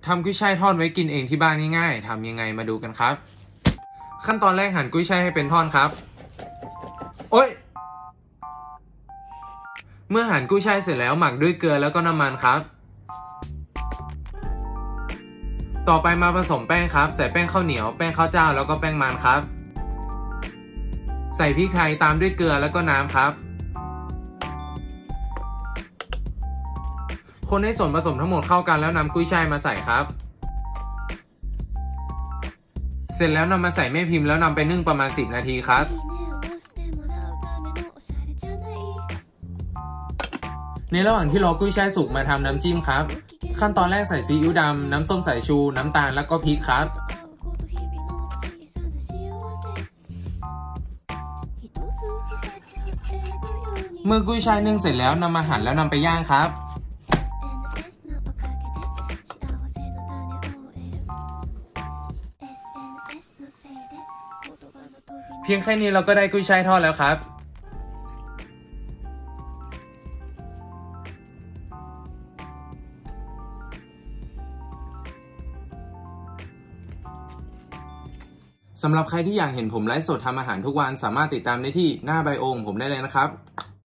ทำกุ้ยช่ายทอดไว้กินเองที่บ้านง่ายๆทำยังไงมาดูกันครับขั้นตอนแรกหั่นกุ้ยช่ายให้เป็นท่อนครับโอ๊ยเมื่อหั่นกุ้ยช่ายเสร็จแล้วหมักด้วยเกลือแล้วก็น้ำมันครับต่อไปมาผสมแป้งครับใส่แป้งข้าวเหนียวแป้งข้าวเจ้าแล้วก็แป้งมันครับใส่พริกไทยตามด้วยเกลือแล้วก็น้ำครับคนให้ส่วนผสมทั้งหมดเข้ากันแล้วนำกุ้ยช่ายมาใส่ครับเสร็จแล้วนำมาใส่แม่พิมพ์แล้วนำไปนึ่งประมาณ10 นาทีครับในระหว่างที่รอกุ้ยช่ายสุกมาทำน้ำจิ้มครับขั้นตอนแรกใส่ซีอิ๊วดำน้ำส้มสายชูน้ำตาลแล้วก็พริกครับเมื่อกุ้ยช่ายนึ่งเสร็จแล้วนำมาหั่นแล้วนำไปย่างครับเพียงแค่นี้เราก็ได้กุ้ยช่ายทอดแล้วครับสำหรับใครที่อยากเห็นผมไลฟ์สดทำอาหารทุกวันสามารถติดตามได้ที่หน้าไบโอของผมได้เลยนะครับ